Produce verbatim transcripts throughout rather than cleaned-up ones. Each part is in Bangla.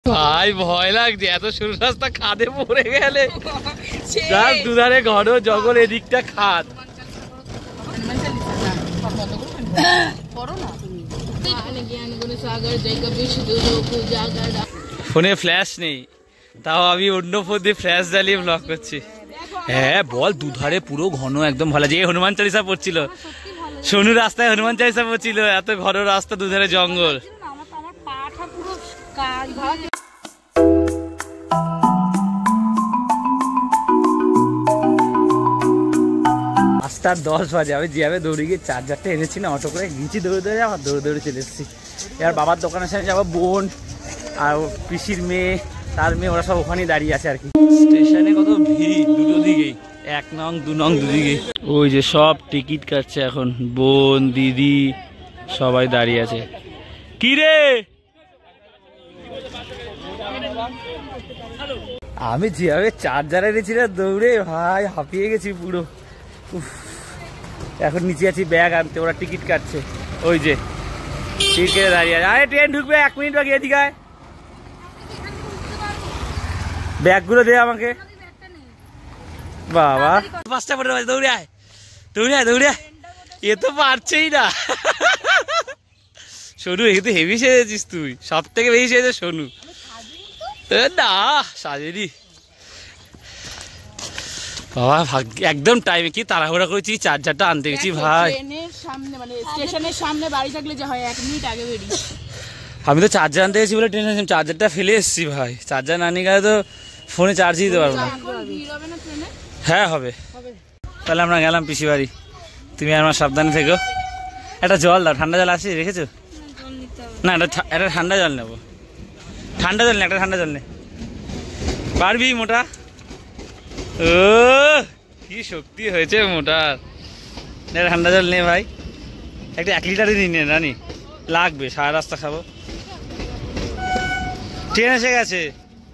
ভাই ভয় লাগছে, এত সরু রাস্তা খাদে পড়ে গেলে। তার দুধারে ঘন জঙ্গল, এদিকটা খাদ। ফোনে ফ্ল্যাশ নেই, তাও আমি অন্য ফোন দিয়ে ফ্ল্যাশ জ্বালিয়ে ব্লগ করছি। হ্যাঁ বল, দুধারে পুরো ঘন একদম ভালো। যে হনুমান চালিসা পড়ছিল, সোনু রাস্তায় হনুমান চালিসা পড়ছিল, এত ঘন রাস্তা, দুধারে জঙ্গল। পাঁচটা দশ বাজে আমি যেভাবে দৌড়ে গিয়ে চার্জারটা এনেছি না, অটো করে গিয়েছি দৌড়ে দৌড়ে, আবার দৌড়ে দৌড়ে চলে এসেছি। এবার বাবার দোকানের সামনে যাবো, বোন আর পিসির মেয়ে, তার মেয়ে, ওরা সব ওখানেই দাঁড়িয়ে আছে আর কি। স্টেশনে কত ভিড়, দুটো দিকেই, এক নং দু নং দুদিকেই। ওই যে সব টিকিট কাটছে এখন, বোন দিদি সবাই দাঁড়িয়ে আছে। কি রে, আমি যেভাবে চার্জার এনেছি না দৌড়ে, ভাই হাঁপিয়ে গেছি পুরো। এখন নিচে আছি ব্যাগ আনতে, ওরা টিকিট কাটছে। ওই যে টিকিট কেটে দাঁড়িয়ে আছে। আরে ট্রেন ঢুকবে, এক মিনিট বাকি, এদিকে আয়, ব্যাগগুলো দে আমাকে। বাবা পাঁচটা পনেরো বাজে, দৌড়ে আয় দৌড়ে আয় দৌড়ে আয়, এ তো পারছেই না। সোনু, এ তো হেভি সেজেছিস তুই, সব থেকে বেশি সেজেছে সোনু। না সাজেনি বাবা, একদম টাইমে কি তাড়াহুড়া করেছি, চার্জারটা আনতে গেছি ভাই। আমি তো চার্জার আনতে গেছি বলে ট্রেনে চার্জারটা ফেলে এসেছি ভাই। চার্জার না নিয়ে গেলে তো ফোনে চার্জই দিতে পারবো না। হ্যাঁ হবে, তাহলে আমরা গেলাম পিসি বাড়ি। তুমি আমার সাবধানে থেকো। একটা জল দাও, ঠান্ডা জল আছে রেখেছো? না এটা একটা ঠান্ডা জল নেবো। ঠান্ডা জল নে, একটা ঠান্ডা জল নে, পারবি মোটা? ও কি শক্তি হয়েছে মোটার। ঠান্ডা জল নে ভাই, একটা এক লিটারই নিয়ে নে, রানি লাগবে, সারা রাস্তা খাবো। ট্রেন এসে গেছে,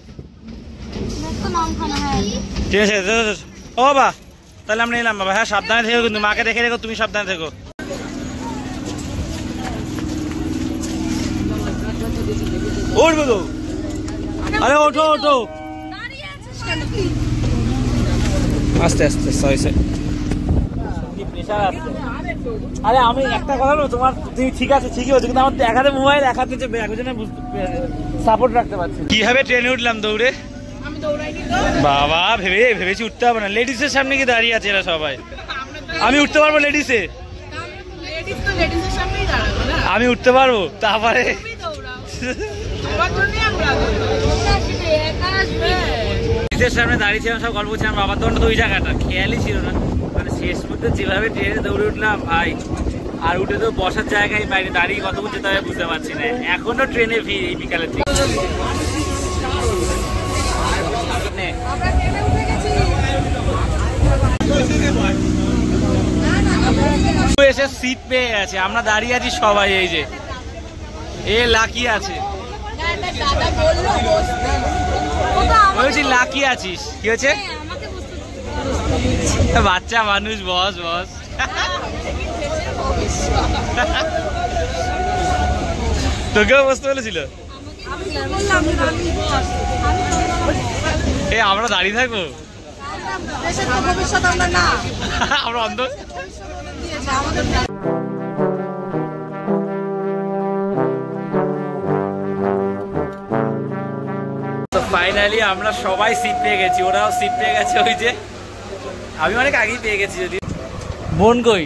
ট্রেন এসে গেছে। ও বাবা, তাহলে আমরা এলাম বাবা। হ্যাঁ সাবধানে থেকো কিন্তু, মাকে দেখে রেখো, তুমি সাবধানে থেকো। উঠবো তো, আরে ওঠো ওঠো, আস্তে আস্তে সরি সরি। আরে আমি একটা কথা বলবো, তোমার তুমি ঠিক আছে ঠিকই হচ্ছে, কিন্তু আমার এক হাতে মোবাইল, এক হাতে যে ব্যাগ, সাপোর্ট রাখতে পারছি। কিভাবে ট্রেনে উঠলাম দৌড়ে, বাবা ভেবে ভেবেছি উঠতে হবে না। লেডিসের সামনে কি দাঁড়িয়ে আছে এরা সবাই, আমি উঠতে পারবো লেডিসে, আমি উঠতে পারবো। তারপরে সামনে দাঁড়িয়ে ছিলাম, সব গল্প ছিলাম, বাবার দোকানটা তো ওই জায়গাটা খেয়ালই ছিল না। মানে শেষ মধ্যে যেভাবে ট্রেনে দৌড়ে উঠলাম ভাই, আর উঠে তো বসার জায়গায় বাইরে দাঁড়িয়ে কত বুঝতে হবে বুঝতে পারছি না। এখনো ট্রেনে ভিড় এই বিকালের থেকে। এসে সিট পেয়ে গেছে, আমরা দাঁড়িয়ে আছি সবাই। এই যে এ লাকি আছে, বলছি লাকি আছিস, কি হয়েছে? বাচ্চা মানুষ, বস বস। তোকেও বসতে বলেছিল? এ আমরা দাঁড়িয়ে থাকবো, আমরা অন্ধ। ফাইনালি আমরা সবাই সিট পেয়ে গেছি, ওরাও সিট পেয়ে গেছে। ওই যে আমি অনেক আগেই পেয়ে গেছি। যদি বোন কই,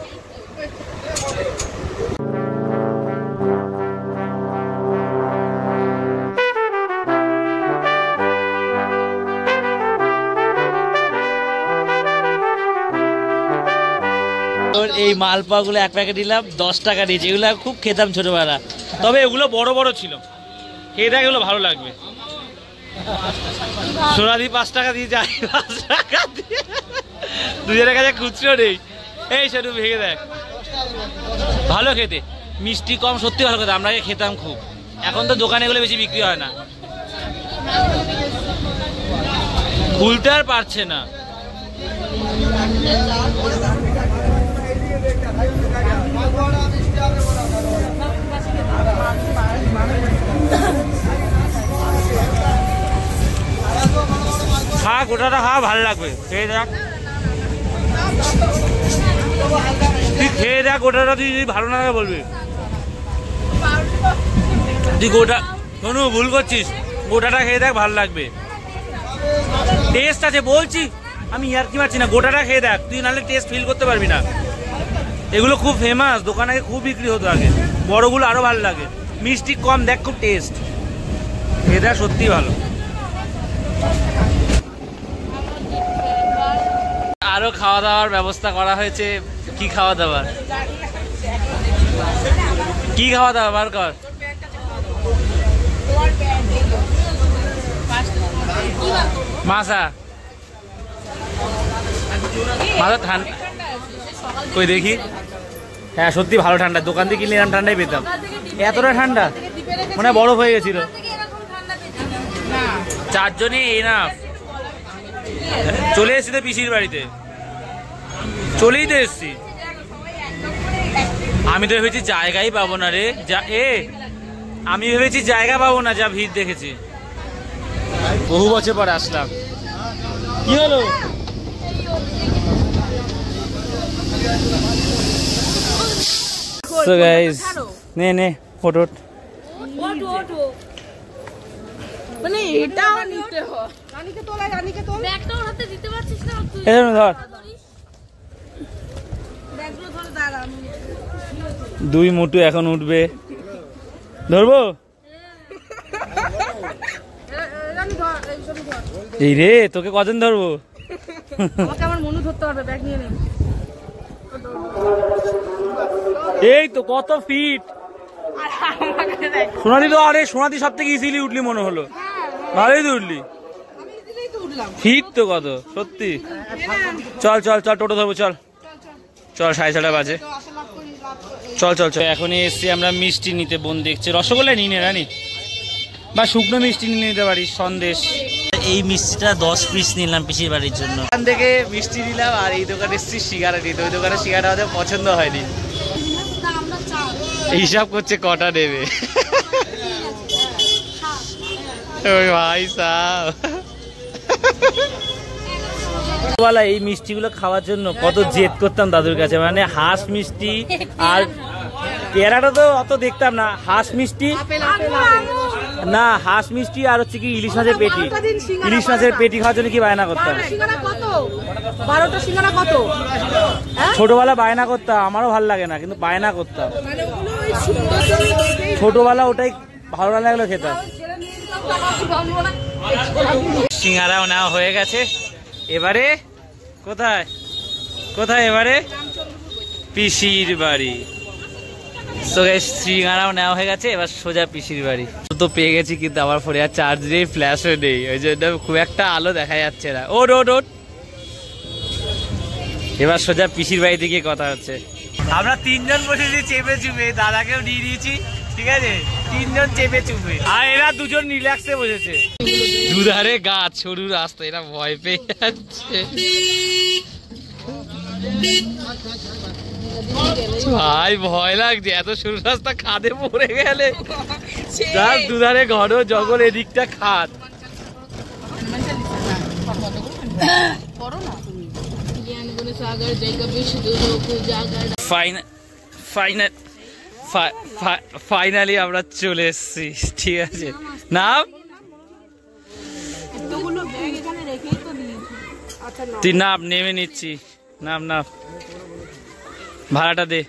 এই মালপোয়া গুলো এক প্যাকেট দিলাম, দশ টাকা দিয়েছে। এগুলো খুব খেতাম ছোটবেলা, তবে এগুলো বড় বড় ছিল। খেয়ে দেখ, এগুলো ভালো লাগবে। সোনাদি পাঁচ টাকা দিয়ে যায়, পাঁচ টাকা দিয়ে দুজনের কাছে খুচরো নেই। এই সেটু ভেঙে দেখ, ভালো খেতে, মিষ্টি কম, সত্যি ভালো খেতে। আমরা খেতাম খুব, এখন তো দোকানে এগুলো বেশি বিক্রি হয় না, খুলতে আর পারছে না। গোটাটা খা, ভালো লাগবে, খেয়ে দেখ। তুই খেয়ে দেখ গোটাটা, তুই যদি ভালো না লাগে বলবি। তুই গোটা শোনো, ভুল করছিস, গোটাটা খেয়ে দেখ, ভালো লাগবে, টেস্ট আছে বলছি আমি, আর কি মারছি না, গোটাটা খেয়ে দেখ, তুই নাহলে টেস্ট ফিল করতে পারবি না। এগুলো খুব ফেমাস, দোকানে খুব বিক্রি হতো আগে, বড়গুলো আরো ভালো লাগে, মিষ্টি কম, দেখ খুব টেস্ট, খেয়ে দেখ সত্যি ভালো। আরো খাওয়া দাওয়ার ব্যবস্থা করা হয়েছে। কি খাওয়া দাওয়ার, কি খাওয়া দাওয়া বার কর। মাছা মাথা ঠান্ডা কই দেখি, হ্যাঁ সত্যি ভালো ঠান্ডা, দোকান থেকে কিনলে এরকম ঠান্ডাই পেতাম, এতটা ঠান্ডা মানে বরফ হয়ে গেছিল। চারজনে এনাফ। চলে এসছি তো পিসির বাড়িতে, চলেই তো এসছি। আমি তো ভেবেছি জায়গাই পাবো না রে, যা এ আমি ভেবেছি জায়গা পাবো না, যা ভিড় দেখেছি। বহু বছর পরে আসলাম। কি হলো? So guys, নে নে ফটো। মানে এটাও নিতে হয়, রানীকে তোলা, রানীকে তোল, ব্যাগটাও হাতে দিতে পারছিস না তুই, এই ধর ব্যাগগুলো ধরে দাঁড়া। দুই মুঠু এখন উঠবে, ধরবো রানী ধর, এই সব ধর। এই রে তোকে কজন ধরবো? আমাকে আমার মনু ধরতে পারবে, ব্যাগ নিয়ে নে। এই তো কত ফিট সোনাদি, তো আরে সোনাদি সব থেকে ইজিলি উঠলি মনে হলো, ভালোই তো উঠলি, ফিট তো কত সত্যি। চল চল চল টোটো ধরবো, চল চল, সাড়ে ছটা বাজে, চল চল চল। এখনই এসছি আমরা মিষ্টি নিতে, বোন দেখছে রসগোল্লা নিয়ে নে রানি, বা শুকনো মিষ্টি নিয়ে নিতে পারিস, সন্দেশ। এই মিষ্টিটা দশ পিস নিলাম পিসির বাড়ির জন্য, এখান থেকে মিষ্টি নিলাম, আর এই দোকানে এসছি সিগারেট নিতে, ওই দোকানে সিগারেট আমাদের পছন্দ হয়নি। হিসাব করছে কটা নেবে ওই ভাই সাহ। ছোটবেলায় এই মিষ্টিগুলো খাওয়ার জন্য কত জেদ করতাম দাদুর কাছে, মানে হাঁস মিষ্টি আর পেয়ারাটা তো অত দেখতাম না, হাঁস মিষ্টি না, হাঁস মিষ্টি আর হচ্ছে কি ইলিশ মাছের পেটি, ইলিশ মাছের পেটি খাওয়ার জন্য কি বায়না করতাম, ছোটবেলা বায়না করতাম, আমারও ভালো লাগে না কিন্তু বায়না করতাম, ছোটবেলা ওটাই ভালো না লাগলো খেতাম। সিঙ্গারাও নেওয়া হয়ে গেছে, এবারে কোথায় কোথায় এবারে পিসির বাড়ি। তো গাইস সিঙ্গারাও নেওয়া হয়ে গেছে, এবার সোজা পিসির বাড়ি। তো পেয়ে গেছি কিন্তু আমার ফোনে আর চার্জ নেই, ফ্ল্যাশও নেই, ওই জন্য খুব একটা আলো দেখা যাচ্ছে না। ও রোড ওট, এবার সোজা পিসির বাড়িতে গিয়ে কথা হচ্ছে। আমরা তিনজন বসেছি চেপে চুপে, দাদাকেও নিয়ে দিয়েছি, ঠিক আছে, তিনজন চেপে চুপে, আর এরা দুজন রিল্যাক্সে বসেছে। দুধারে গাছ, সরু রাস্তা, এরা ভয় পেয়ে যাচ্ছে। ভাই ভয় লাগছে, এত সরু রাস্তা, খাদে পড়ে গেলে, যার দুধারে ঘন জঙ্গল, এদিকটা খাদ। ফাইনালি আমরা চলে এসেছি, ঠিক আছে, নাম তুই নাম, নেমে নিচ্ছি, নাম নাম, ভাড়াটা দে।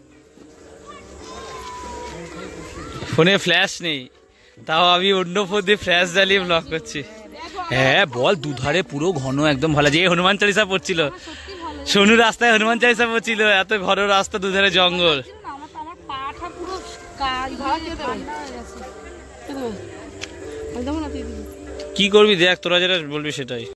ফোনে ফ্ল্যাশ নেই, তাও আমি অন্য ফোন দিয়ে ফ্ল্যাশ জ্বালিয়ে ব্লক করছি। হ্যাঁ বল, দুধারে পুরো ঘন একদম ভালো, যে হনুমান চালিসা পড়ছিল, সোনু রাস্তায় হনুমান চালিসা পড়ছিল, এত ঘন রাস্তা, দুধারে জঙ্গল। কি করবি দেখ, তোরা যেটা বলবি সেটাই।